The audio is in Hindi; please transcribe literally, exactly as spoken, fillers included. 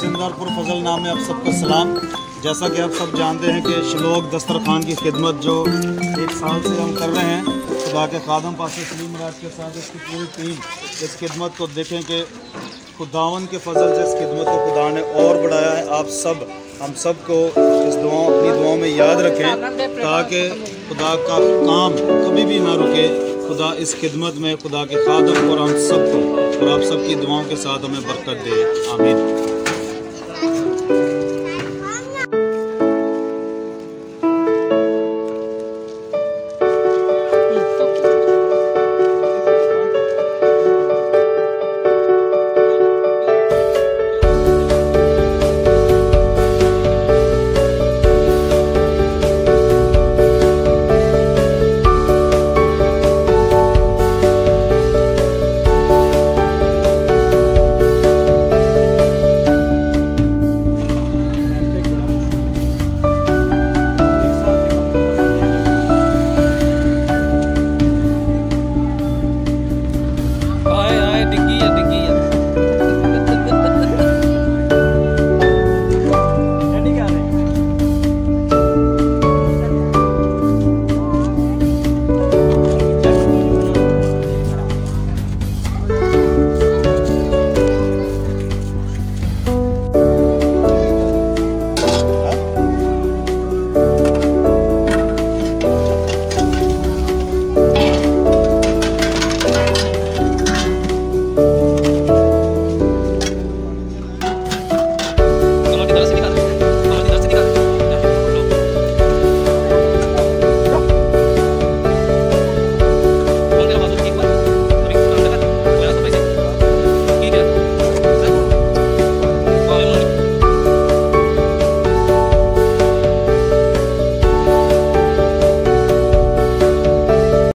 जिंदारपुर फजल नाम में आप सबको सलाम। जैसा कि आप सब जानते हैं कि श्लोक दस्तरखान की खिदमत जो एक साल से हम कर रहे हैं, खुदा के खादम पासे सलीम मुराद के साथ इसकी पूरी टीम इस खिदमत को देखें कि खुदावन के फजल से इस खिदमत को खुदा ने और बढ़ाया है। आप सब हम सब को इस दुआ अपनी दुआओं में याद रखें ताकि खुदा का काम कभी भी ना रुके। खुदा इस खिदमत में खुदा के खादम और हम सबको और आप सबकी दुआओं के साथ हमें बरकत दे। आमीन।